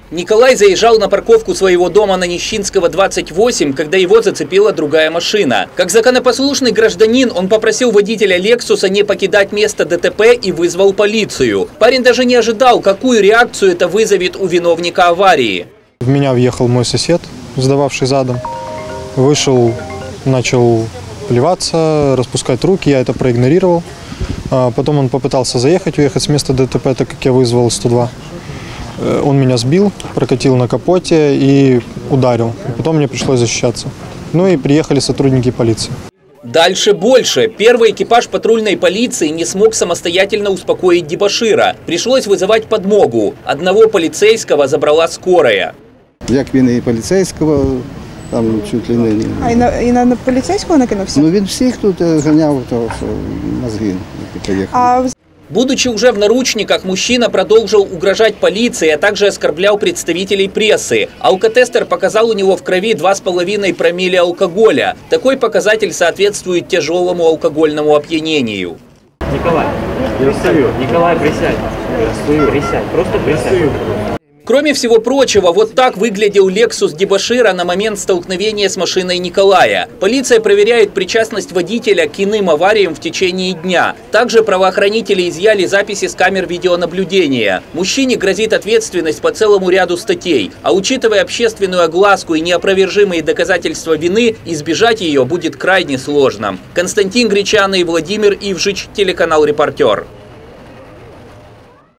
Николай заезжал на парковку своего дома на Нищинского, 28, когда его зацепила другая машина. Как законопослушный гражданин, он попросил водителя «Лексуса» не покидать место ДТП и вызвал полицию. Парень даже не ожидал, какую реакцию это вызовет у виновника аварии. В меня въехал мой сосед, сдававший задом. Вышел, начал плеваться, распускать руки, я это проигнорировал. Потом он попытался заехать, уехать с места ДТП, так как я вызвал 102. Он меня сбил, прокатил на капоте и ударил. Потом мне пришлось защищаться. Ну и приехали сотрудники полиции. Дальше больше. Первый экипаж патрульной полиции не смог самостоятельно успокоить дебошира. Пришлось вызывать подмогу. Одного полицейского забрала скорая. Як він і поліцейського, там чуть ли не... І на поліцейського накинувся? Ну він всіх тут ганяв, того, що мозги поїхали. Будучи уже в наручниках, мужчина продолжил угрожать полиции, а также оскорблял представителей прессы. Алкотестер показал у него в крови 2,5 промилле алкоголя. Такой показатель соответствует тяжелому алкогольному опьянению. Николай, я стою. Николай, присядь. Присядь, просто присядь. Кроме всего прочего, вот так выглядел «Лексус» дебошира на момент столкновения с машиной Николая. Полиция проверяет причастность водителя к иным авариям в течение дня. Также правоохранители изъяли записи с камер видеонаблюдения. Мужчине грозит ответственность по целому ряду статей. А учитывая общественную огласку и неопровержимые доказательства вины, избежать ее будет крайне сложно. Константин Гречаный, Владимир Ивжич, телеканал «Репортер».